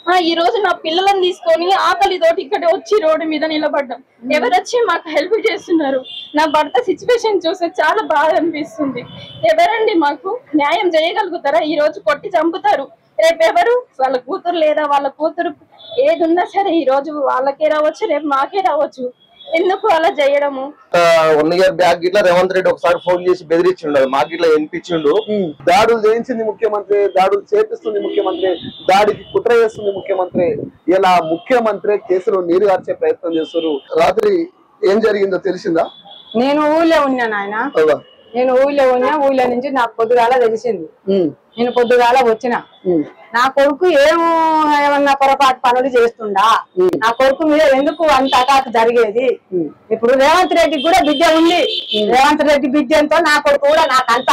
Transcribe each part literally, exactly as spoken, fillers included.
ఈ రోజు నా పిల్లలను తీసుకొని ఆకలితోటి ఇక్కడ వచ్చి రోడ్డు మీద నిలబడ్డాం. ఎవరొచ్చి మాకు హెల్ప్ చేస్తున్నారు? నా భర్త సిచ్యువేషన్ చూస్తే చాలా బాధ అనిపిస్తుంది. ఎవరండి మాకు న్యాయం చేయగలుగుతారా? ఈ రోజు కొట్టి చంపుతారు, రేపు ఎవరు వాళ్ళ కూతురు లేదా వాళ్ళ కూతురు ఏది ఉన్నా సరే ఈ రోజు వాళ్ళకే రావచ్చు, రేపు మాకే రావచ్చు. ఎందుకు అలా చేయడము? వన్ ఇయర్ బ్యాక్ ఇట్లా రేవంత్ రెడ్డి ఒకసారి ఫోన్ చేసి బెదిరించిండు, మాకు ఇట్లా వినిపించిండు. దాడులు చేయించింది ముఖ్యమంత్రి, దాడులు చేపిస్తుంది ముఖ్యమంత్రి, దాడికి కుట్ర చేస్తుంది ముఖ్యమంత్రి. ఇలా ముఖ్యమంత్రి కేసులో నీరు గార్చే ప్రయత్నం చేస్తారు. రాత్రి ఏం జరిగిందో తెలిసిందా? నేను ఊళ్ళో ఉన్నాను ఆయన, నేను ఊళ్ళో ఉన్నా. ఊళ్ళో నుంచి నాకు పొద్దుగాల తెలిసింది. నేను పొద్దుగాల వచ్చిన నా కొడుకు ఏమో ఏమన్నా పొరపాటు పనులు చేస్తుండా, నా కొడుకు మీద ఎందుకు అంత అటాక్ జరిగేది? ఇప్పుడు రేవంత్ రెడ్డికి కూడా బిడ్డ ఉంది, రేవంత్ రెడ్డి బిడ్డంతో నా కొడుకు కూడా నాకంత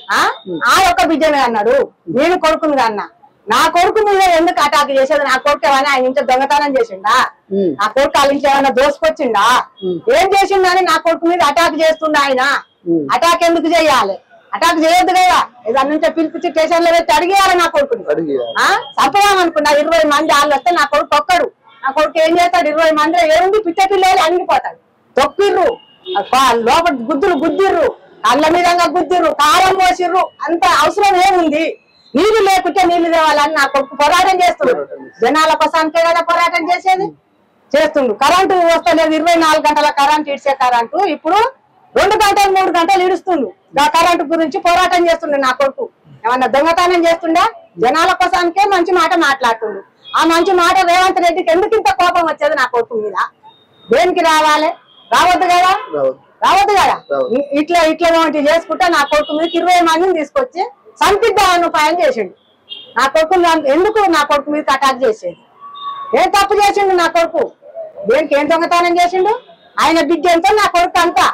ఆ ఒక్క బిడ్డనే అన్నాడు. నేను కొడుకుని అన్నా, నా కొడుకు మీద ఎందుకు అటాక్ చేసేది? నా కొడుకు ఏమైనా ఆయన ఇంట్లో దొంగతనం చేసిండా? నా కొడుకు వాళ్ళ ఇంట్లో ఏమైనా దోసుకొచ్చిండా? ఏం చేసిండని నా కొడుకు మీద అటాక్ చేస్తుండ ఆయన? అటాక్ ఎందుకు చేయాలి? అటాక్ చేయొద్దు కదా, దాని నుంచి పిలిపించి స్టేషన్ లో పెట్టి అడిగేయాలి నా కొడుకుని. చంపదామనుకున్నా ఇరవై మంది వాళ్ళు వస్తే నా కొడుకు ఒక్కడు. నా కొడుకు ఏం చేస్తాడు? ఇరవై మంది ఏముంది పిట్ట పిల్లలు అణిగిపోతాడు. తొక్కిర్రు, లోపల గుద్దులు గుద్దిర్రు, కళ్ళ మీద గుద్దిర్రు, కారం పోసిర్రు. అంత అవసరం ఏముంది? నీళ్లు లేకుంటే నీళ్లు తేవాలని నా కొడుకు పోరాటం చేస్తున్నాడు. జనాల కోసానికే కదా పోరాటం చేసేది. చేస్తుండు. కరెంటు వస్తలేదు, ఇరవై నాలుగు గంటల కరెంటు ఇడిచే కరెంటు ఇప్పుడు రెండు గంటలు మూడు గంటలు ఇడుస్తుండు. ఆ కరెంటు గురించి పోరాటం చేస్తుండే నా కొడుకు. ఏమన్నా దొంగతనం చేస్తుండా? జనాల కోసానికే మంచి మాట మాట్లాడుతుండు. ఆ మంచి మాట రేవంత్ రెడ్డికి ఎందుకు ఇంత కోపం వచ్చేది నా కొడుకు మీద? దేనికి రావాలి? రావద్దు కదా, రావద్దు కదా. ఇట్లా ఇట్లా చేసుకుంటే నా కొడుకు మీద ఇరవై మందిని తీసుకొచ్చి సంపిద్దామని ఉపాయం చేసిండు. నా కొడుకు ఎందుకు నా కొడుకు మీద అటాక్ చేసేది? ఏం తప్పు చేసిండు నా కొడుకు? దేనికి ఏం దొంగతనం చేసిండు? ఆయన బిడ్డ ఎంతో నా కొడుకు అంతా.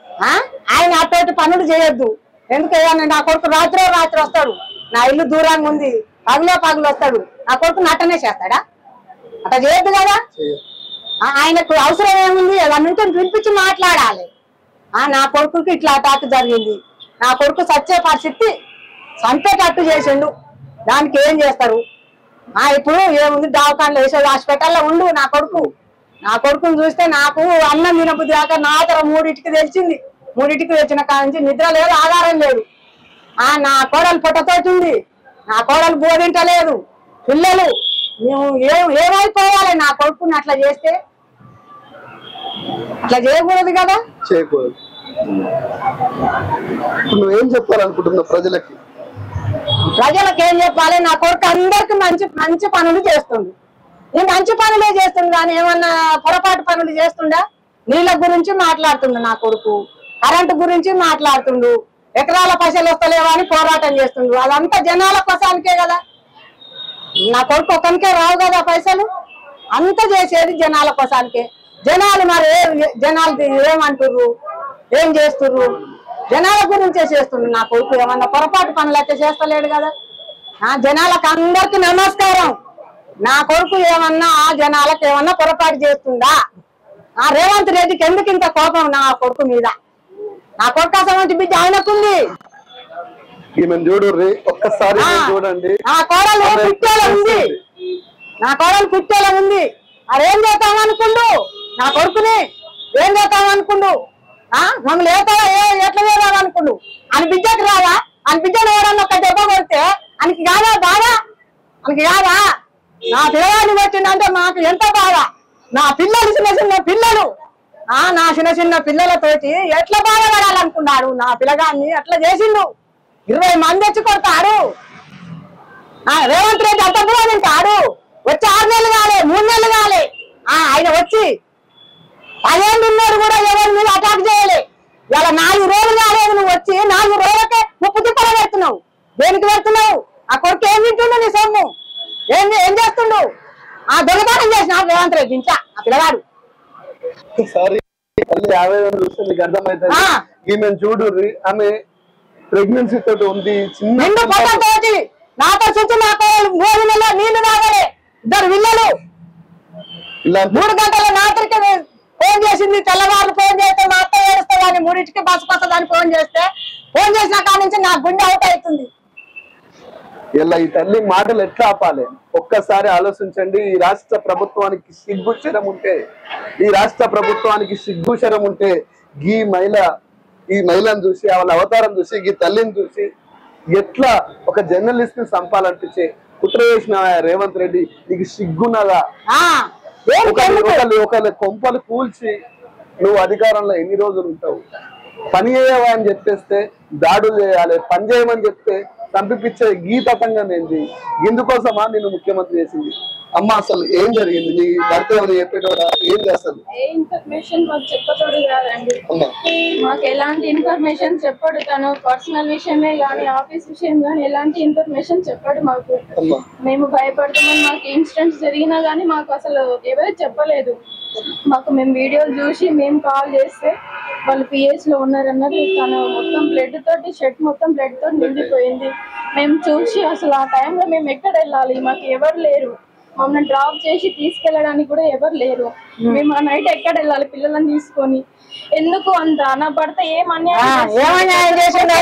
ఆయన అటువంటి పనులు చేయొద్దు. ఎందుకు నా కొడుకు రాత్రో రాత్రి వస్తాడు, నా ఇల్లు దూరంగా ఉంది, పగులో పగులు వస్తాడు, నా కొడుకు నటనే చేస్తాడా? అట్లా చేయొద్దు కదా. ఆయనకు అవసరం ఏముంది? అన్నింటిని పిలిపించి మాట్లాడాలి. నా కొడుకుకి ఇట్లా అటాక్ జరిగింది, నా కొడుకు సచ్చే పరిస్థితి, చంపేటట్టు చేసిండు, దానికి ఏం చేస్తారు? ఇప్పుడు ఏముంది? దవాఖానలో వేసేది హాస్పిటల్లో ఉండు నా కొడుకు. నా కొడుకుని చూస్తే నాకు అన్నం తినబుద్ధి కాక నా తర మూడింటికి తెలిసింది. మూడింటికి వచ్చిన కాడ నుంచి నిద్ర లేదు, ఆధారం లేదు. ఆ నా కోడలు పొట్టతోటి ఉంది, నా కోడలు బోధింటలేదు, పిల్లలు మేము ఏం ఏమైపోవాలి? నా కొడుకుని అట్లా చేస్తే అట్లా చేయకూడదు కదా. చేయకూడదు. నువ్వేం చెప్పాలనుకుంటున్నావు ప్రజలకి? ప్రజలకు ఏం చెప్పాలి? నా కొడుకు అందరికి మంచి మంచి పనులు చేస్తుండు. నేను మంచి పనులే చేస్తుండు కానీ ఏమన్నా పొరపాటు పనులు చేస్తుండా? నీళ్ళ గురించి మాట్లాడుతుండు నా కొడుకు, కరెంటు గురించి మాట్లాడుతుండు, ఎకరాల పైసలు వస్తలేవా అని పోరాటం చేస్తుండు. అదంతా జనాల కోసానికే కదా. నా కొడుకు ఒకరికే రావు కదా పైసలు, అంతా చేసేది జనాల కోసానికే. జనాలు మరి జనాలు ఏమంటుర్రు, ఏం చేస్తుర్రు? జనాల గురించే చేస్తుండు నా కొడుకు. ఏమన్నా పొరపాటు పనులు అయితే చేస్తలేడు కదా. ఆ జనాలకు అందరికి నమస్కారం. నా కొడుకు ఏమన్నా ఆ జనాలకు ఏమన్నా పొరపాటు చేస్తుందా? ఆ రేవంత్ రెడ్డికి ఎందుకు ఇంత కోపం నా కొడుకు మీద? నా కొడుకు అసలు బిడ్డ ఆయనకుంది. చూడండి, నా కోడలు పుట్టేలా ఉంది, నా కోడలు పుట్టేలా ఉంది. మరేం చేద్దామనుకుండు? నా కొడుకుని ఏం చేద్దామనుకుండు? ఆ మమ్మల్ని ఏతా ఎట్లా చేద్దామనుకుండు? అని బిడ్డకి రాదా? అని బిడ్డను ఎవరన్నా ఒక దెబ్బ కొడితే ఆయనకి కాదా బాధ? ఆయనకి కాదా? నా పిల్లవాడిని వచ్చిందంటే మాకు ఎంత బాధ. నా పిల్లలు చిన్న చిన్న పిల్లలు, ఆ నా చిన్న చిన్న పిల్లలతోటి ఎట్లా బాధపడాలనుకున్నాడు? నా పిల్లగాన్ని అట్లా చేసిండు. ఇరవై మంది వచ్చి కొడతాడు. రేవంత్ రెడ్డి అంత దూరం తింటాడు. వచ్చి ఆరు నెలలు కాలే, మూడు నెలలు కాలే, ఆ ఆయన వచ్చి పదేళ్ళు ఉన్నారు కూడా ఎవరి మీద అటాక్ చేయలే. ఇలా నాలుగు రోజులు కాలేదు, నువ్వు వచ్చి నాలుగు రోజులకే ముప్పు తిప్పలు పెడుతున్నావు. దేనికి పెడుతున్నావు? ఆ కొడుకు ఏం తింటుండు నీ సొమ్ము? ఏం ఏం చేస్తుండు? ఆ దొంగతనం చేసిన రేవంత్ రెడ్డి ఇంకా ఆ పిల్లగాడు. చూడు, ఆమె ప్రెగ్నెన్సీ తోటి ఉంది, నిండు పొట్టతోటి, నాతో చుట్టూ నాకు మూడు నెలల నీళ్లు తాగలే, ఇద్దరు పిల్లలు. మూడు గంటల రాత్రికి ఫోన్ చేసింది, తెల్లవారు ఫోన్ చేస్తే మా అత్త ఏడుస్తా కానీ మూడింటికి బస్సు వస్తుందని ఫోన్ చేస్తే, ఫోన్ చేసిన కాడ నుంచి నా గుండె అవుట్ అవుతుంది. ఇలా ఈ తల్లి మాటలు ఎట్లా ఆపాలి ఒక్కసారి ఆలోచించండి. ఈ రాష్ట్ర ప్రభుత్వానికి సిగ్గుచరం ఉంటే ఈ రాష్ట్ర ప్రభుత్వానికి సిగ్గుచరం ఉంటే ఈ మహిళ ఈ మహిళను చూసి వాళ్ళ అవతారం చూసి ఈ తల్లిని చూసి ఎట్లా ఒక జర్నలిస్ట్ ని చంపాలనిపించే కుట్ర చేసిన రేవంత్ రెడ్డి నీకు సిగ్గున్నదా? ఒకళ్ళ కొంపలు కూల్చి నువ్వు అధికారంలో ఎన్ని రోజులు ఉంటావు? పని చేయవా అని చెప్పేస్తే దాడులు చేయాలి, పని చేయమని చెప్తే చంపిపించే గీ తతంగం ఏంది? ఇందుకోసమా నేను ముఖ్యమంత్రి చేసింది? అమ్మ అసలు ఏం జరిగింది? నీ భర్త ఏమైనా చెప్పేటోడా? ఏం చేస్తాను? ఏ ఇన్ఫర్మేషన్ మాకు చెప్పతోడు కాదండి, మాకు ఎలాంటి ఇన్ఫర్మేషన్ చెప్పడు. తను పర్సనల్ విషయమే గానీ ఆఫీస్ విషయం గానీ ఎలాంటి ఇన్ఫర్మేషన్ చెప్పడు మాకు. మేము భయపడతామని మాకు ఇన్సిడెంట్స్ జరిగినా గానీ మాకు అసలు ఎవరు చెప్పలేదు. మాకు మేము వీడియోలు చూసి మేము కాల్ చేస్తే వాళ్ళు పిఎస్ లో ఉన్నారన్నారు. తను మొత్తం బ్లడ్ తోటి షర్ట్ మొత్తం బ్లడ్ తోటి నిండిపోయింది. మేము చూసి అసలు ఆ టైంలో మేము ఎక్కడ వెళ్ళాలి? మాకు ఎవరు లేరు, మమ్మల్ని డ్రాప్ చేసి తీసుకెళ్ళడానికి కూడా ఎవరు లేరు. మేము ఆ నైట్ ఎక్కడ వెళ్ళాలి పిల్లలను తీసుకొని? ఎందుకు అంత నా భర్త ఏం అన్యాయం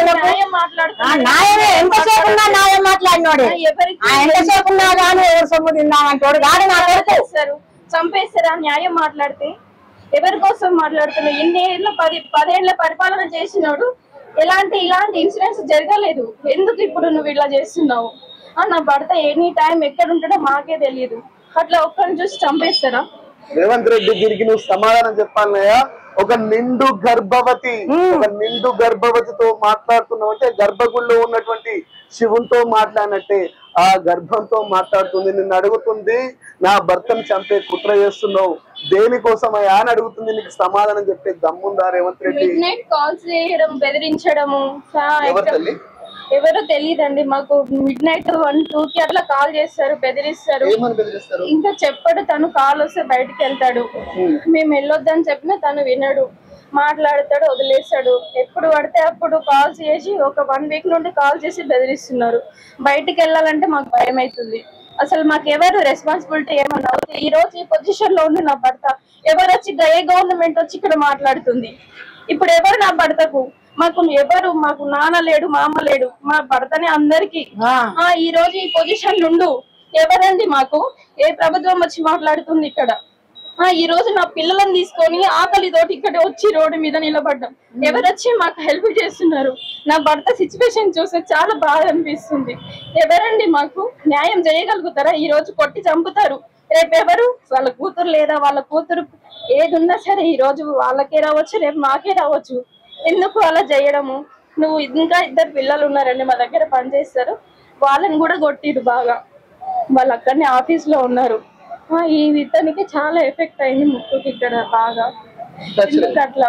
చంపేస్తారా? న్యాయం మాట్లాడితే ఎవరి కోసం మాట్లాడుతున్నావు? ఎన్ని ఏళ్ళ పది పదేళ్ల పరిపాలన చేసినాడు, ఎలాంటి ఇలాంటి ఇన్సిడెంట్స్ జరగలేదు. ఎందుకు ఇప్పుడు నువ్వు ఇలా చేస్తున్నావు? నా భర్త ఎనీ టైం ఎక్కడ ఉంటాడో మాకే తెలియదు. అట్లా ఒక్కరిని చూసి చంపేస్తారా? రేవంత్ రెడ్డి దీనికి నువ్వు సమాధానం చెప్పాలయ్యా. ఒక నిండు గర్భవతి ఒక నిండు గర్భవతితో మాట్లాడుతున్నావు అంటే గర్భగుడిలో ఉన్నటువంటి శివునితో మాట్లాడినట్టే ఆ గర్భంతో మాట్లాడుతుంది. నిన్ను అడుగుతుంది, నా భర్తను చంపే కుట్ర చేస్తున్నావు దేనికోసమయ్యా అని అడుగుతుంది. నీకు సమాధానం చెప్పే దమ్ముందా Revanth Reddy? Midnight calls చేయడం, బెదిరించడము, ఎవరో తెలియదండి మాకు. మిడ్ నైట్ వన్ టూ కి అట్లా కాల్ చేస్తారు, బెదిరిస్తారు. ఇంకా చెప్పడు, తను కాల్ వస్తే బయటకు వెళ్తాడు. మేము వెళ్ళొద్దని చెప్పినా తను వినడు, మాట్లాడతాడు, వదిలేస్తాడు. ఎప్పుడు పడితే అప్పుడు కాల్స్ చేసి ఒక వన్ వీక్ నుండి కాల్ చేసి బెదిరిస్తున్నారు. బయటికి వెళ్ళాలంటే మాకు భయం అవుతుంది. అసలు మాకు ఎవరు రెస్పాన్సిబిలిటీ ఏమన్నా అవుతుంది? ఈ రోజు ఈ పొజిషన్ లో ఉండి నా భర్త ఎవరు వచ్చి ఏ గవర్నమెంట్ వచ్చి ఇక్కడ మాట్లాడుతుంది? ఇప్పుడు ఎవరు నా భర్తకు? మాకు ఎవరు, మాకు నాన్న లేడు, మామ లేడు, మా భర్తనే అందరికి. ఈ రోజు ఈ పొజిషన్ నుండు ఎవరండి మాకు? ఏ ప్రభుత్వం వచ్చి మాట్లాడుతుంది ఇక్కడ? ఈ రోజు నా పిల్లలను తీసుకొని ఆకలితోటి ఇక్కడ వచ్చి రోడ్డు మీద నిలబడ్డాం. ఎవరు వచ్చి మాకు హెల్ప్ చేస్తున్నారు? నా భర్త సిచ్యువేషన్ చూస్తే చాలా బాధ అనిపిస్తుంది. ఎవరండి మాకు న్యాయం చేయగలుగుతారా? ఈ రోజు కొట్టి చంపుతారు, రేపు ఎవరు? వాళ్ళ కూతురు లేదా వాళ్ళ కూతురు ఏది ఉన్నా సరే ఈ రోజు వాళ్ళకే రావచ్చు, రేపు మాకే రావచ్చు. ఎందుకు అలా చేయడము? నువ్వు ఇంకా ఇద్దరు పిల్లలు ఉన్నారండి మా దగ్గర పనిచేస్తారు, వాళ్ళని కూడా కొట్టిరు బాగా. వాళ్ళు అక్కడనే ఆఫీస్ లో ఉన్నారు. ఈ ఇతనికి చాలా ఎఫెక్ట్ అయింది ముక్కుకి ఇక్కడ బాగా. అట్లా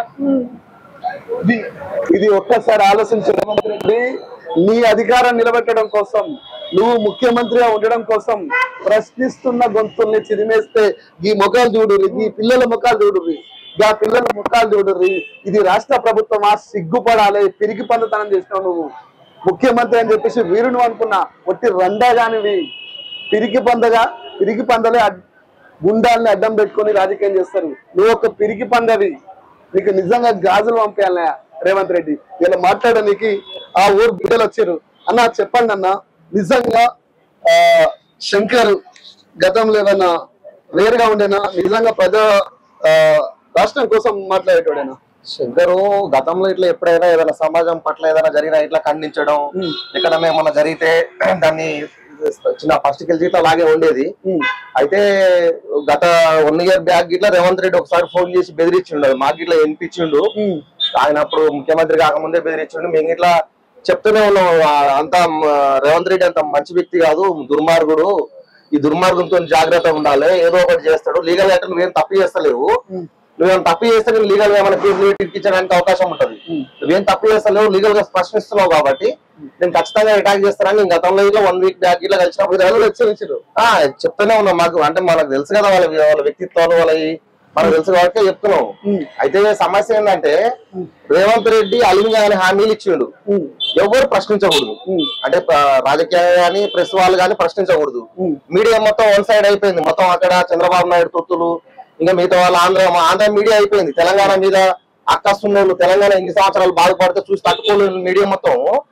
ఇది ఒక్కసారి ఆలోచించండి. నీ అధికారం నిలబెట్టడం కోసం, నువ్వు ముఖ్యమంత్రిగా ఉండడం కోసం ప్రశ్నిస్తున్న గొంతుల్ని చిరిమేస్తే ఈ ముఖాలు చూడుర్రి, ఈ పిల్లల ముఖాలు చూడుర్రి, ఆ పిల్లల ముఖాలు చూడుర్రి. ఇది రాష్ట్ర ప్రభుత్వమా? సిగ్గుపడాలి. పిరికి పందతనం చేసినావు నువ్వు. ముఖ్యమంత్రి అని చెప్పేసి వీరును అనుకున్నా, ఒట్టి రండా కానివి పిరికి పందగా పిరికి పందలే గుండాలని అడ్డం పెట్టుకొని రాజకీయం చేస్తారు. నువ్వు ఒక పిరికి పందవి. నీకు నిజంగా గాజులు పంపేయాలన్నా రేవంత్ రెడ్డి. ఇలా మాట్లాడడానికి ఆ ఊరు బిడ్డలు వచ్చారు. అన్న చెప్పండి అన్న, నిజంగా ఆ శంకర్ గతంలో ఏదైనా వేరుగా ఉండేనా? నిజంగా ప్రజా ఆ రాష్ట్రం కోసం మాట్లాడేటోడేనా? శంకరు గతంలో ఇట్లా ఎప్పుడైనా ఏదైనా సమాజం పట్ల ఏదైనా జరిగినా ఇట్లా ఖండించడం, ఎక్కడన్నా ఏమన్నా జరిగితే దాన్ని చిన్న ఫస్ట్ కెళ్ళి ఇట్లా లాగే ఉండేది. అయితే గత వన్ ఇయర్ బ్యాక్ ఇట్లా రేవంత్ రెడ్డి ఒకసారి ఫోన్ చేసి బెదిరించిండు, మాకు ఇట్లా వినిపించిండు. ఆయన అప్పుడు ముఖ్యమంత్రి కాకముందే బెదిరించిండు. మేము ఇట్లా చెప్తూనే ఉన్నాం, అంత రేవంత్ రెడ్డి అంత మంచి వ్యక్తి కాదు, దుర్మార్గుడు, ఈ దుర్మార్గంతో జాగ్రత్త ఉండాలి, ఏదో ఒకటి చేస్తాడు, లీగల్ గా నువ్వేం తప్పు చేస్తలేవు, నువ్వేం తప్పు చేస్తే నేను లీగల్ గా ఏమైనా కేసులు ఇచ్చేయడానికి అవకాశం ఉంటది, నువ్వేం తప్పు చేస్తలేవు, లీగల్ గా ప్రశ్నిస్తున్నావు కాబట్టి నేను ఖచ్చితంగా అటాక్ చేస్తానని నేను గతంలో ఇట్లా వన్ వీక్ బ్యాక్ ఇట్లా కలిసినప్పుడు హెచ్చరించారు. చెప్తూనే ఉన్నాం, మాకు అంటే మనకు తెలుసు కదా వాళ్ళ వాళ్ళ వ్యక్తిత్వాలు వాళ్ళవి మనకు తెలుసు కాబట్టి చెప్తున్నాం. అయితే సమస్య ఏంటంటే రేవంత్ రెడ్డి అలింగా అని హామీలు ఇచ్చిండు, ఎవరు ప్రశ్నించకూడదు. అంటే రాజకీయంగా కానీ ప్రెస్ వాళ్ళు కానీ ప్రశ్నించకూడదు. మీడియా మొత్తం వన్ సైడ్ అయిపోయింది. మొత్తం అక్కడ చంద్రబాబు నాయుడు తొత్తులు, ఇంకా మిగతా వాళ్ళ ఆంధ్ర ఆంధ్ర మీడియా అయిపోయింది. తెలంగాణ మీద అక్కస్తున్నోళ్ళు, తెలంగాణ ఎన్ని సంవత్సరాలు బాధపడితే చూసి తట్టుకోలేని మీడియా మొత్తం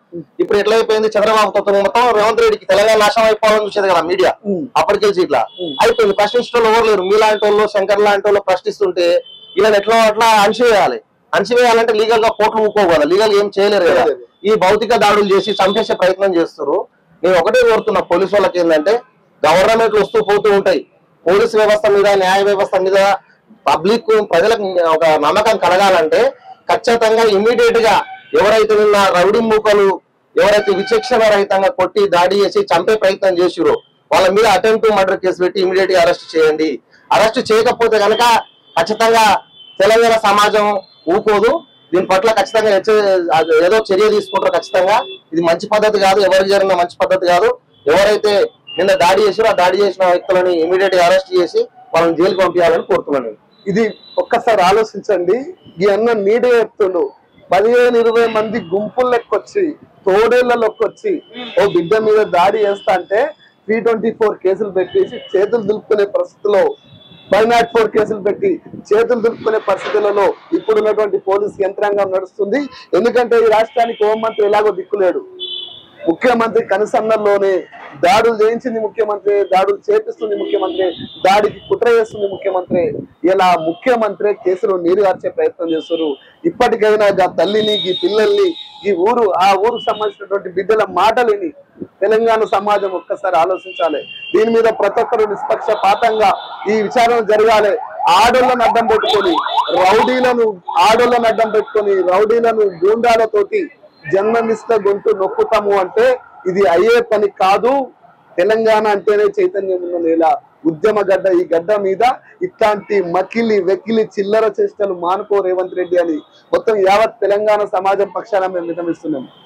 ఇప్పుడు ఎట్లా అయిపోయింది, చంద్రబాబు తత్వం మొత్తం రేవంత్ రెడ్డికి తెలంగాణ నాశనం అయిపోవాలని చూసేది కదా మీడియా. అప్పటికెళ్ళి ఇట్లా అయిపోయింది. ప్రశ్నించే వాళ్ళు ఎవరు లేరు. మీలాంటి వాళ్ళు, శంకర్ లాంటి వాళ్ళు ప్రశ్నిస్తుంటే ఇలా ఎట్లా అట్లా అణచివేయాలి. అణచివేయాలంటే లీగల్ గా కోర్టులు ఊకోవాలి, లీగల్ ఏం చేయలేరు కదా. ఈ భౌతిక దాడులు చేసి చంపేసే ప్రయత్నం చేస్తారు. నేను ఒకటే కోరుతున్నా పోలీసు వాళ్ళకి ఏంటంటే, గవర్నమెంట్లు వస్తూ పోతూ ఉంటాయి, పోలీసు వ్యవస్థ మీద, న్యాయ వ్యవస్థ మీద పబ్లిక్ ప్రజలకు ఒక నమ్మకం కలగాలంటే ఖచ్చితంగా ఇమీడియట్ గా ఎవరైతే నిన్న రౌడీ మూకలు ఎవరైతే విచక్షణ రహితంగా కొట్టి దాడి చేసి చంపే ప్రయత్నం చేసిరో వాళ్ళ మీద అటెంప్ట్ మర్డర్ కేసు పెట్టి ఇమీడియట్ గా అరెస్ట్ చేయండి. అరెస్ట్ చేయకపోతే కనుక ఖచ్చితంగా తెలంగాణ సమాజం ఊకోదు. దీని పట్ల ఖచ్చితంగా ఏదో చర్య తీసుకుంటారు. ఖచ్చితంగా ఇది మంచి పద్ధతి కాదు, ఎవరికి జరిగిన మంచి పద్ధతి కాదు. ఎవరైతే నిన్న దాడి చేసారో ఆ దాడి చేసిన వ్యక్తులని ఇమీడియట్ గా అరెస్ట్ చేసి వాళ్ళని జైలుకి పంపించాలని కోరుతున్నాను. ఇది ఒక్కసారి ఆలోచించండి. ఈ అన్న నీడే చెప్తుండు, పదిహేను ఇరవై మంది గుంపులు లెక్కొచ్చి తోడేళ్ల లెక్కొచ్చి ఓ బిడ్డ మీద దాడి చేస్తా అంటే త్రీ ట్వంటీ ఫోర్ కేసులు పెట్టేసి చేతులు దులుపుకునే పరిస్థితిలో, ఫైవ్ నాట్ ఫోర్ కేసులు పెట్టి చేతులు దులుపుకునే పరిస్థితులలో ఇప్పుడున్నటువంటి పోలీసు యంత్రాంగం నడుస్తుంది. ఎందుకంటే ఈ రాష్ట్రానికి హోంమంత్రి ఎలాగో దిక్కులేడు. ముఖ్యమంత్రి కనుసన్నల్లోనే దాడులు చేయించింది ముఖ్యమంత్రి, దాడులు చేపిస్తుంది ముఖ్యమంత్రి, దాడికి కుట్ర చేస్తుంది ముఖ్యమంత్రి. ఇలా ముఖ్యమంత్రి కేసులు నీరు గార్చే ప్రయత్నం చేస్తారు. ఇప్పటికైనా గా తల్లిని, ఈ పిల్లల్ని, ఈ ఊరు ఆ ఊరుకు సంబంధించినటువంటి బిడ్డల మాటలిని తెలంగాణ సమాజం ఒక్కసారి ఆలోచించాలి. దీని మీద ప్రతి ఒక్కరు నిష్పక్షపాతంగా ఈ విచారణ జరగాలి. ఆడోళ్లను అడ్డం పెట్టుకొని రౌడీలను ఆడోళ్లను అడ్డం పెట్టుకొని రౌడీలను గూండాలతోటి జర్నలిస్ట్ల గొంతు నొక్కుతాము అంటే ఇది అయ్యే పని కాదు. తెలంగాణ అంటేనే చైతన్యం ఉన్న నేల, ఉద్యమ గడ్డ. ఈ గడ్డ మీద ఇట్లాంటి మకిలి వెకిలి చిల్లర చేష్టలు మానుకో రేవంత్ రెడ్డి అని మొత్తం యావత్ తెలంగాణ సమాజం పక్షాన మేము విన్నవిస్తున్నాం.